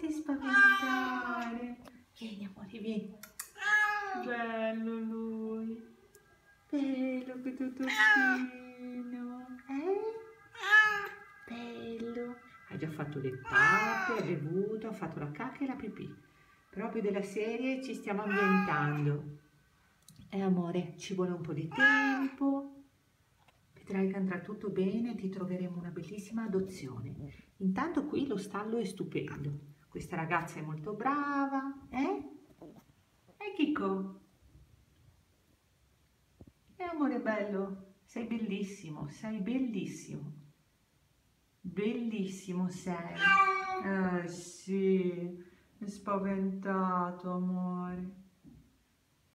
ti spaventare. Vieni amore, vieni. Bello lui. Bello che tutto fino. Bello. Hai già fatto le pappe, hai bevuto, ha fatto la cacca e la pipì. Proprio della serie ci stiamo ambientando. Amore, ci vuole un po' di tempo. Vedrai che andrà tutto bene, ti troveremo una bellissima adozione. Intanto qui lo stallo è stupendo. Questa ragazza è molto brava, eh? Kiko? Amore bello, sei bellissimo, sei bellissimo. Bellissimo sei. Sì, è spaventato, amore.